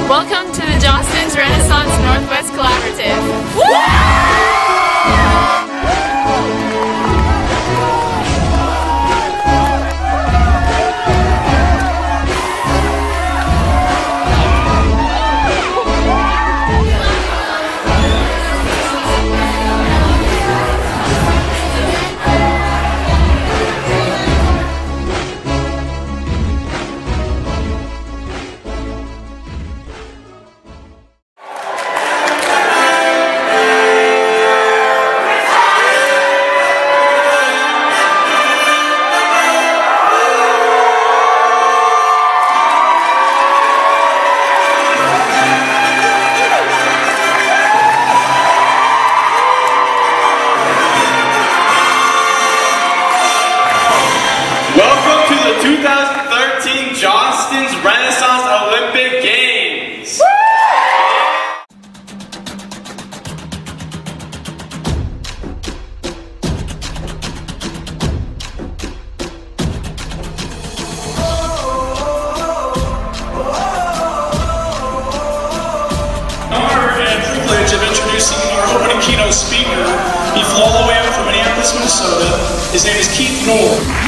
Welcome to the Jostens Renaissance Northwest Collaborative. Woo! Welcome to the 2013 Jostens Renaissance Olympic Games! Honor and privilege of introducing our opening keynote speaker. He flew all the way up from Minneapolis, Minnesota. His name is Keith Noor.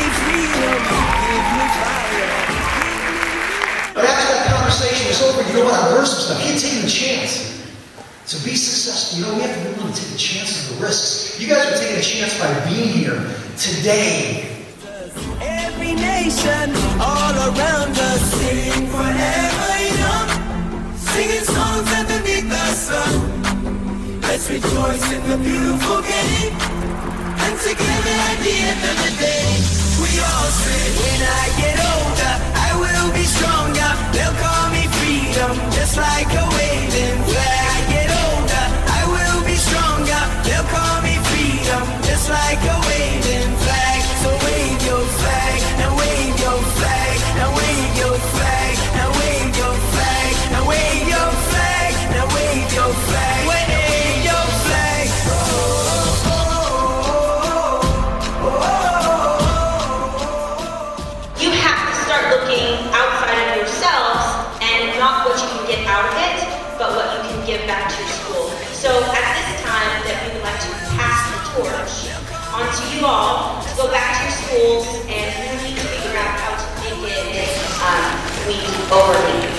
But after that conversation was over, you know what? I learned some stuff. He had taken a chance to be successful. You know, we have to be willing to take the chances and the risks. You guys are taking a chance by being here today. Every nation all around us sing forever young, singing songs underneath the sun. Let's rejoice in the beautiful game, and together at the end of the day, we all say, when I get older, I will be stronger. They'll call me freedom, just like a waving flag. I get older, I will be stronger. They'll call me freedom, just like a waving flag. So wave your flag, now wave your flag, now wave your flag, now wave your flag, now wave your flag, now wave your flag, wave your flag. You have to start looking outside of yourselves and not what you can get out of it, but what you can give back to your school. So at this time that we would like to pass the torch on to you all to go back to your schools and really figure out how to make it week over week.